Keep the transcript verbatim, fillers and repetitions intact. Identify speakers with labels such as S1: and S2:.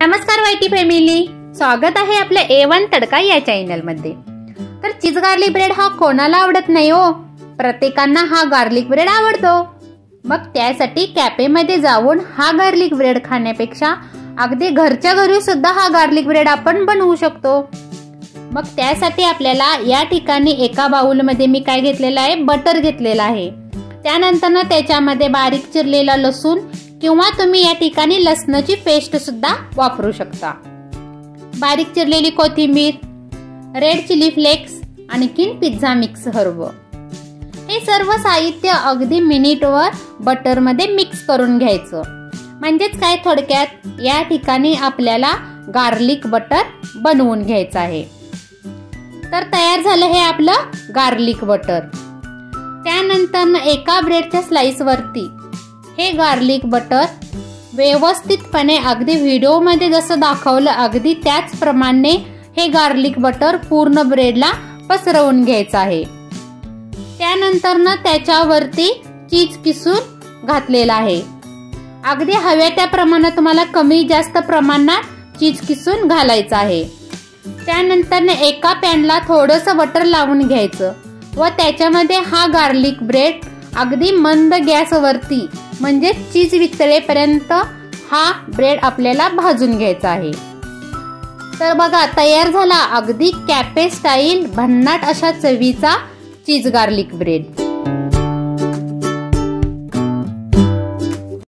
S1: नमस्कार YT family, स्वागत आहे आपल्या ए वन तडका या चॅनल मध्ये। तर चीज गार्लिक ब्रेड हा कोणाला आवडत नाही हो, प्रत्येकांना हा गार्लिक ब्रेड आवडतो। मग त्यासाठी कॅफे मध्ये जाऊन हा गार्लिक ब्रेड खाण्यापेक्षा अगदी घरच्या घरी सुद्धा हा गार्लिक ब्रेड आपण बनवू शकतो। मग त्यासाठी आपल्याला या ठिकाणी एका बाउल मध्ये मी काय घेतलेला आहे, बटर घेतलेला आहे। त्यानंतर त्याच्यामध्ये बारीक चिरलेला लसूण किंवा तुम्ही या ठिकाणी लसणाची पेस्ट सुद्धा वापरू शकता, बारीक चिरलेली कोथिंबीर, रेड चिली फ्लेक्स, आणखीन पिझ्झा मिक्स हर्ब। हे सर्व साहित्य अगदी मिनिटवर बटर मध्ये मिक्स करून घ्यायचं। म्हणजेच काय, थोडक्यात या ठिकाणी आपल्याला गार्लिक बटर बनवून घ्यायचं आहे। तर तयार झालं हे आपलं गार्लिक बटर। त्यानंतर एका ब्रेडच्या स्लाइस वरती हे गार्लिक बटर व्यवस्थितपणे अगदी व्हिडिओ मध्ये जसं दाखवलं अगदी त्याचप्रमाणे हे गार्लिक बटर पूर्ण ब्रेडला पसरवून घ्यायचं आहे। त्यानंतर त्याच्यावरती चीज किसून घातलेला आहे। अगदी हव्या त्या प्रमाणात तुम्हाला कमी जास्त प्रमाणात चीज किसून घालायचं आहे। त्यानंतर एका पॅनला थोडंसं बटर लावून घ्यायचं व त्याच्यामध्ये हा गार्लिक ब्रेड अगदी मंद गॅसवरती म्हणजे चीज वितळेपर्यंत हा ब्रेड आपल्याला भाजून घ्यायचा आहे। तर बघा, तयार झाला अगदी कॅफे स्टाईल भन्नाट अशा चवीचा चीज गार्लिक ब्रेड।